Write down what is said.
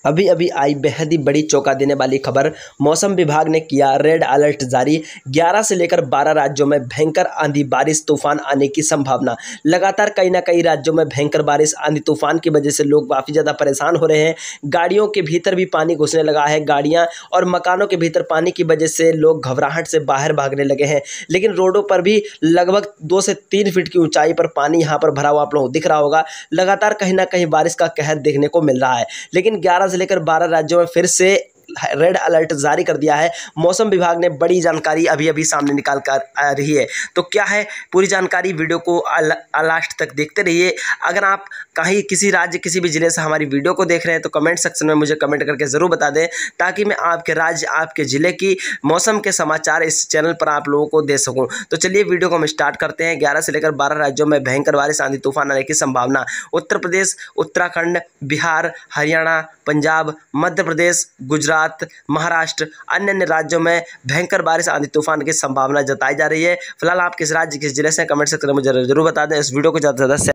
अभी अभी आई बेहद ही बड़ी चौंका देने वाली खबर। मौसम विभाग ने किया रेड अलर्ट जारी। 11 से लेकर 12 राज्यों में भयंकर आंधी बारिश तूफान आने की संभावना। लगातार कई ना कई राज्यों में भयंकर बारिश आंधी तूफान की वजह से लोग काफ़ी ज़्यादा परेशान हो रहे हैं। गाड़ियों के भीतर भी पानी घुसने लगा है। गाड़ियां और मकानों के भीतर पानी की वजह से लोग घबराहट से बाहर भागने लगे हैं। लेकिन रोडों पर भी लगभग 2 से 3 फीट की ऊंचाई पर पानी यहाँ पर भरा हुआ आप लोगों को दिख रहा होगा। लगातार कहीं ना कहीं बारिश का कहर देखने को मिल रहा है। लेकिन 11 से लेकर 12 राज्यों में फिर से रेड अलर्ट जारी कर दिया है। मौसम विभाग ने बड़ी जानकारी अभी अभी सामने निकाल कर आ रही है। तो क्या है पूरी जानकारी, वीडियो को लास्ट तक देखते रहिए। अगर आप कहीं किसी राज्य किसी भी जिले से हमारी वीडियो को देख रहे हैं तो कमेंट सेक्शन में मुझे कमेंट करके ज़रूर बता दें, ताकि मैं आपके राज्य आपके ज़िले की मौसम के समाचार इस चैनल पर आप लोगों को दे सकूँ। तो चलिए वीडियो को हम स्टार्ट करते हैं। 11 से लेकर 12 राज्यों में भयंकर बारिश आंधी तूफान आने की संभावना। उत्तर प्रदेश, उत्तराखंड, बिहार, हरियाणा, पंजाब, मध्य प्रदेश, गुजरात, महाराष्ट्र, अन्य राज्यों में भयंकर बारिश आंधी तूफान की संभावना जताई जा रही है। फिलहाल आप किस राज्य किस जिले से कमेंट सेक्शन में मुझे जरूर बता दें। इस वीडियो को ज़्यादा से ज़्यादा